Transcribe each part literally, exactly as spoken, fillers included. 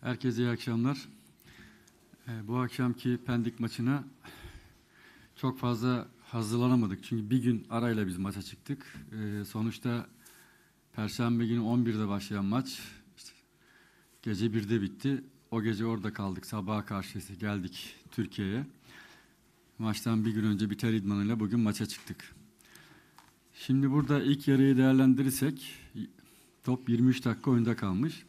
Herkese iyi akşamlar. Ee, bu akşamki Pendik maçına çok fazla hazırlanamadık. Çünkü bir gün arayla biz maça çıktık. Ee, sonuçta Perşembe günü on birde başlayan maç işte gece birde bitti. O gece orada kaldık. Sabaha karşı geldik Türkiye'ye. Maçtan bir gün önce biter idmanıyla bugün maça çıktık. Şimdi burada ilk yarıyı değerlendirirsek top yirmi üç dakika oyunda kalmış.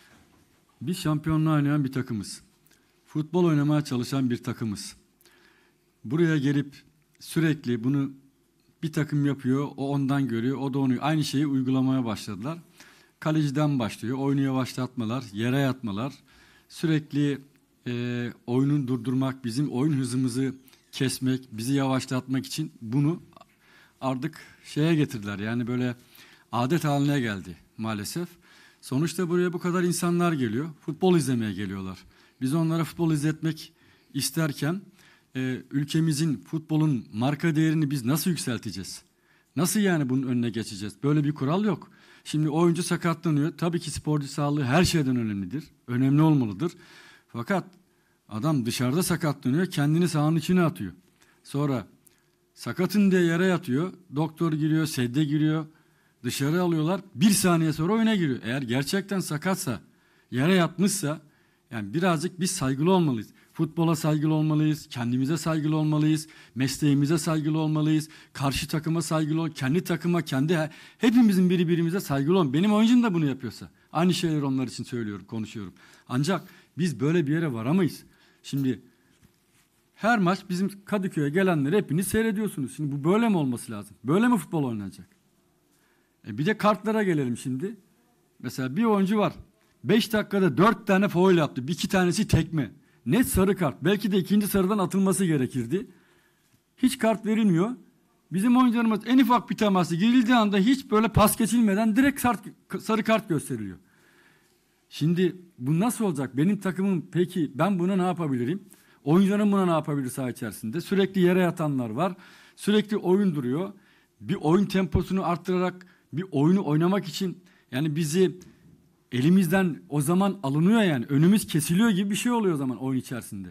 Biz şampiyonluğa oynayan bir takımız. Futbol oynamaya çalışan bir takımız. Buraya gelip sürekli bunu bir takım yapıyor, o ondan görüyor, o da onu aynı şeyi uygulamaya başladılar. Kaleciden başlıyor, oyunu yavaşlatmalar, yere yatmalar, sürekli e, oyunu durdurmak, bizim oyun hızımızı kesmek, bizi yavaşlatmak için bunu artık şeye getirdiler. Yani böyle adet haline geldi maalesef. Sonuçta buraya bu kadar insanlar geliyor, futbol izlemeye geliyorlar. Biz onlara futbol izletmek isterken e, ülkemizin futbolun marka değerini biz nasıl yükselteceğiz? Nasıl yani bunun önüne geçeceğiz? Böyle bir kural yok. Şimdi oyuncu sakatlanıyor. Tabii ki sporcu sağlığı her şeyden önemlidir. Önemli olmalıdır. Fakat adam dışarıda sakatlanıyor, kendini sahanın içine atıyor. Sonra sakatın diye yere yatıyor. Doktor giriyor, sedye giriyor. Dışarı alıyorlar. Bir saniye sonra oyuna giriyor. Eğer gerçekten sakatsa, yere yatmışsa yani birazcık biz saygılı olmalıyız. Futbola saygılı olmalıyız, kendimize saygılı olmalıyız, mesleğimize saygılı olmalıyız, karşı takıma saygılı ol, kendi takıma, kendi hepimizin birbirimize saygılı olmalıyız. Benim oyuncum da bunu yapıyorsa aynı şeyleri onlar için söylüyorum, konuşuyorum. Ancak biz böyle bir yere varamayız. Şimdi her maç bizim Kadıköy'e gelenleri hepiniz seyrediyorsunuz. Şimdi bu böyle mi olması lazım? Böyle mi futbol oynanacak? E bir de kartlara gelelim şimdi. Mesela bir oyuncu var. Beş dakikada dört tane faul yaptı. Bir iki tanesi tekme. Net sarı kart. Belki de ikinci sarıdan atılması gerekirdi. Hiç kart verilmiyor. Bizim oyuncularımız en ufak bir teması girildiği anda hiç böyle pas geçilmeden direkt sarı kart gösteriliyor. Şimdi bu nasıl olacak? Benim takımım peki ben buna ne yapabilirim? Oyuncularım buna ne yapabilir saha içerisinde? Sürekli yere yatanlar var. Sürekli oyun duruyor. Bir oyun temposunu arttırarak bir oyunu oynamak için yani bizi elimizden o zaman alınıyor yani. Önümüz kesiliyor gibi bir şey oluyor o zaman oyun içerisinde.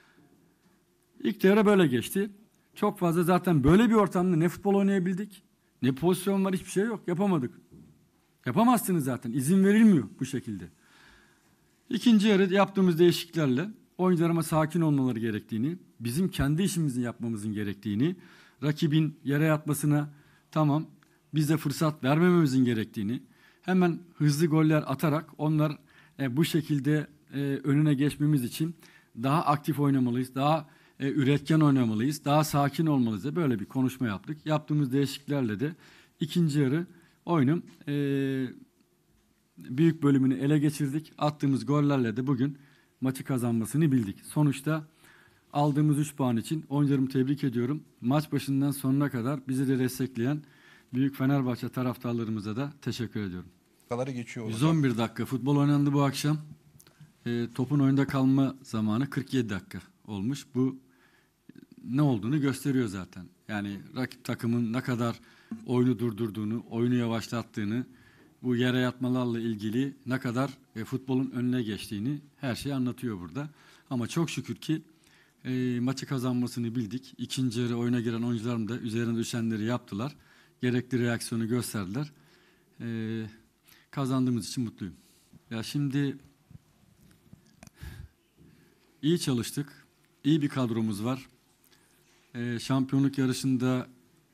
İlk devre böyle geçti. Çok fazla zaten böyle bir ortamda ne futbol oynayabildik, ne pozisyon var, hiçbir şey yok. Yapamadık. Yapamazsınız zaten. İzin verilmiyor bu şekilde. İkinci yarı yaptığımız değişikliklerle oyuncularıma sakin olmaları gerektiğini, bizim kendi işimizi yapmamızın gerektiğini, rakibin yere yatmasına tamam biz de fırsat vermememizin gerektiğini, hemen hızlı goller atarak onlar e, bu şekilde e, önüne geçmemiz için daha aktif oynamalıyız, daha e, üretken oynamalıyız, daha sakin olmalıyız diye böyle bir konuşma yaptık. Yaptığımız değişikliklerle de ikinci yarı oyunun e, büyük bölümünü ele geçirdik. Attığımız gollerle de bugün maçı kazanmasını bildik. Sonuçta aldığımız üç puan için oyuncularımı tebrik ediyorum. Maç başından sonuna kadar bizi de destekleyen büyük Fenerbahçe taraftarlarımıza da teşekkür ediyorum. Geçiyor yüz on bir dakika futbol oynandı bu akşam. E, topun oyunda kalma zamanı kırk yedi dakika olmuş. Bu ne olduğunu gösteriyor zaten. Yani rakip takımın ne kadar oyunu durdurduğunu, oyunu yavaşlattığını, bu yere yatmalarla ilgili ne kadar e, futbolun önüne geçtiğini her şeyi anlatıyor burada. Ama çok şükür ki e, maçı kazanmasını bildik. İkinci yarı oyuna giren oyuncularım da üzerine düşenleri yaptılar. Gerekli reaksiyonu gösterdiler. E, kazandığımız için mutluyum. Ya şimdi iyi çalıştık. İyi bir kadromuz var. E, şampiyonluk yarışında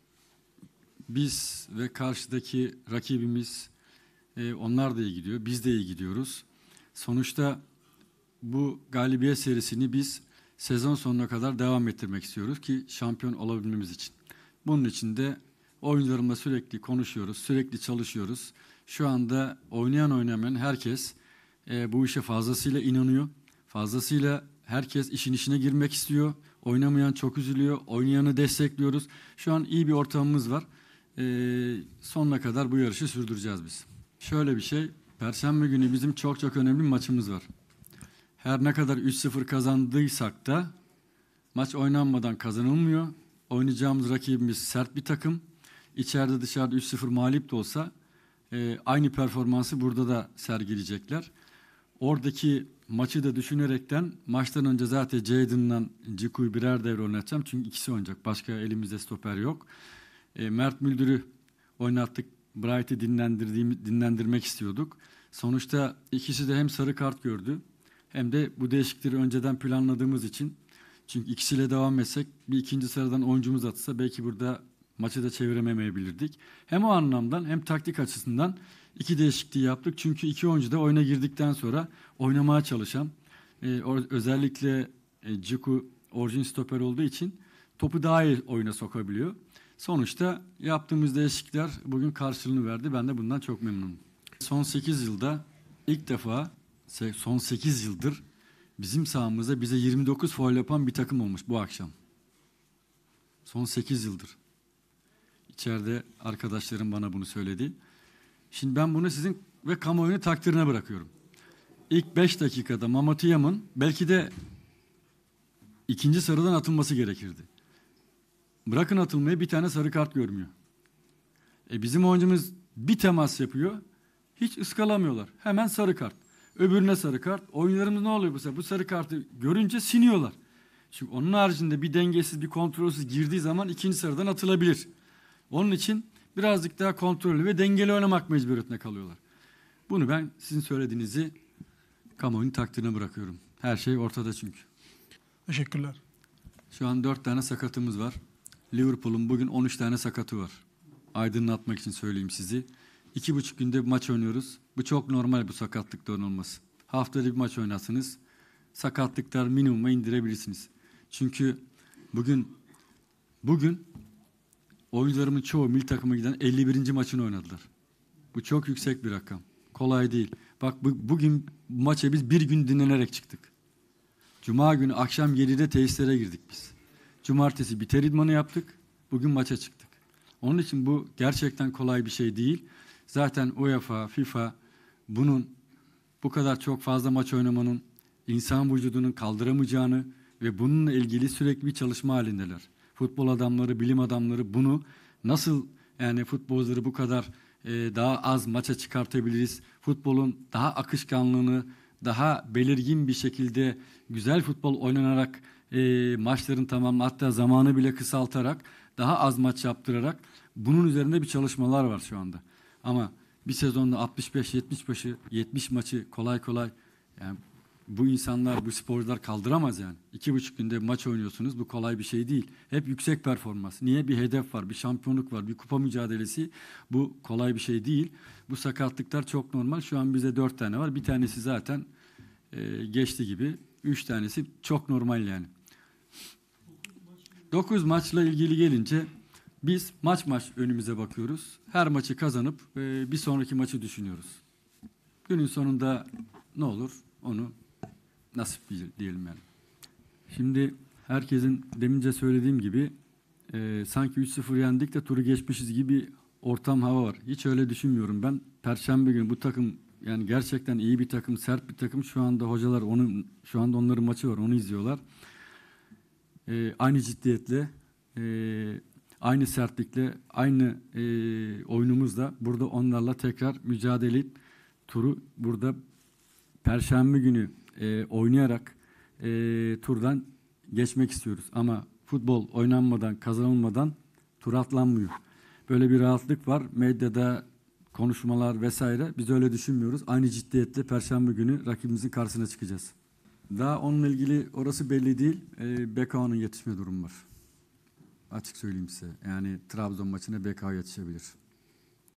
biz ve karşıdaki rakibimiz e, onlar da iyi gidiyor. Biz de iyi gidiyoruz. Sonuçta bu galibiyet serisini biz sezon sonuna kadar devam ettirmek istiyoruz ki şampiyon olabilmemiz için. Bunun için de oyuncularımla sürekli konuşuyoruz, sürekli çalışıyoruz. Şu anda oynayan oynamayan herkes e, bu işe fazlasıyla inanıyor. Fazlasıyla herkes işin içine girmek istiyor. Oynamayan çok üzülüyor, oynayanı destekliyoruz. Şu an iyi bir ortamımız var. E, sonuna kadar bu yarışı sürdüreceğiz biz. Şöyle bir şey, Perşembe günü bizim çok çok önemli bir maçımız var. Her ne kadar üç sıfır kazandıysak da maç oynanmadan kazanılmıyor. Oynayacağımız rakibimiz sert bir takım. İçeride dışarıda üç sıfır mağlup da olsa e, aynı performansı burada da sergileyecekler. oradaki maçı da düşünerekten maçtan önce zaten Jadon'la Ciku'yu birer devre oynatacağım. Çünkü ikisi oynayacak. Başka elimizde stoper yok. E, Mert Müldür'ü oynattık. Bright'i dinlendirmek istiyorduk. Sonuçta ikisi de hem sarı kart gördü hem de bu değişiklikleri önceden planladığımız için. Çünkü ikisiyle devam etsek bir ikinci sıradan oyuncumuz atsa belki burada maçı da çeviremeyebilirdik. Hem o anlamdan hem taktik açısından iki değişikliği yaptık. Çünkü iki oyuncu da oyuna girdikten sonra oynamaya çalışan, e, özellikle e, Ciku orijin stoper olduğu için topu daha iyi oyuna sokabiliyor. Sonuçta yaptığımız değişiklikler bugün karşılığını verdi. Ben de bundan çok memnunum. Son sekiz yılda ilk defa son sekiz yıldır bizim sahamızda bize yirmi dokuz faul yapan bir takım olmuş bu akşam. Son sekiz yıldır. İçeride arkadaşlarım bana bunu söyledi. Şimdi ben bunu sizin ve kamuoyunun takdirine bırakıyorum. İlk beş dakikada Mamatiyam'ın belki de ikinci sarıdan atılması gerekirdi. Bırakın atılmayı, bir tane sarı kart görmüyor. E bizim oyuncumuz bir temas yapıyor, hiç ıskalamıyorlar. Hemen sarı kart. Öbürüne sarı kart. Oyuncularımız ne oluyor bu sefer? Bu sarı kartı görünce siniyorlar. Çünkü onun haricinde bir dengesiz, bir kontrolsüz girdiği zaman ikinci sarıdan atılabilir. Onun için birazcık daha kontrollü ve dengeli oynamak mecburiyetine kalıyorlar. Bunu ben sizin söylediğinizi kamuoyunun takdirine bırakıyorum. Her şey ortada çünkü. Teşekkürler. Şu an dört tane sakatımız var. Liverpool'un bugün on üç tane sakatı var. Aydınlatmak için söyleyeyim sizi. İki buçuk günde bir maç oynuyoruz. Bu çok normal, bu sakatlıkların olması. Haftada bir maç oynarsınız. Sakatlıklar minimuma indirebilirsiniz. Çünkü bugün bugün oyuncularımın çoğu milli takıma giden elli birinci maçını oynadılar. Bu çok yüksek bir rakam. Kolay değil. Bak bu, bugün maça biz bir gün dinlenerek çıktık. Cuma günü akşam yedide tesislere girdik biz. Cumartesi biter idmanı yaptık. Bugün maça çıktık. Onun için bu gerçekten kolay bir şey değil. Zaten UEFA, FIFA bunun bu kadar çok fazla maç oynamanın insan vücudunun kaldıramayacağını ve bununla ilgili sürekli bir çalışma halindeler. Futbol adamları, bilim adamları bunu nasıl, yani futbolcuları bu kadar e, daha az maça çıkartabiliriz? Futbolun daha akışkanlığını, daha belirgin bir şekilde güzel futbol oynanarak e, maçların tamamı, hatta zamanı bile kısaltarak daha az maç yaptırarak bunun üzerinde bir çalışmalar var şu anda. Ama bir sezonda altmış beş yetmiş maçı, yetmiş maçı kolay kolay yani bu insanlar, bu sporcular kaldıramaz yani. İki buçuk günde maç oynuyorsunuz. Bu kolay bir şey değil. Hep yüksek performans. Niye? Bir hedef var, bir şampiyonluk var, bir kupa mücadelesi. Bu kolay bir şey değil. Bu sakatlıklar çok normal. Şu an bize dört tane var. Bir tanesi zaten e, geçti gibi. Üç tanesi çok normal yani. Dokuz maçla ilgili gelince biz maç maç önümüze bakıyoruz. Her maçı kazanıp e, bir sonraki maçı düşünüyoruz. Günün sonunda ne olur onu nasip diyelim yani. Şimdi herkesin demince söylediğim gibi e, sanki üç sıfır yendik de turu geçmişiz gibi bir ortam, hava var. Hiç öyle düşünmüyorum ben. Perşembe günü bu takım yani gerçekten iyi bir takım, sert bir takım. Şu anda hocalar onun şu anda onların maçı var, onu izliyorlar. E, aynı ciddiyetle, e, aynı sertlikle, aynı e, oyunumuzla burada onlarla tekrar mücadele edip turu burada Perşembe günü e, oynayarak e, turdan geçmek istiyoruz. Ama futbol oynanmadan, kazanılmadan tur atlanmıyor. Böyle bir rahatlık var. Medyada konuşmalar vesaire. Biz öyle düşünmüyoruz. Aynı ciddiyetle Perşembe günü rakibimizin karşısına çıkacağız. Daha onunla ilgili orası belli değil. E, B K O'nun yetişme durumu var. Açık söyleyeyim size. Yani Trabzon maçına B K O yetişebilir.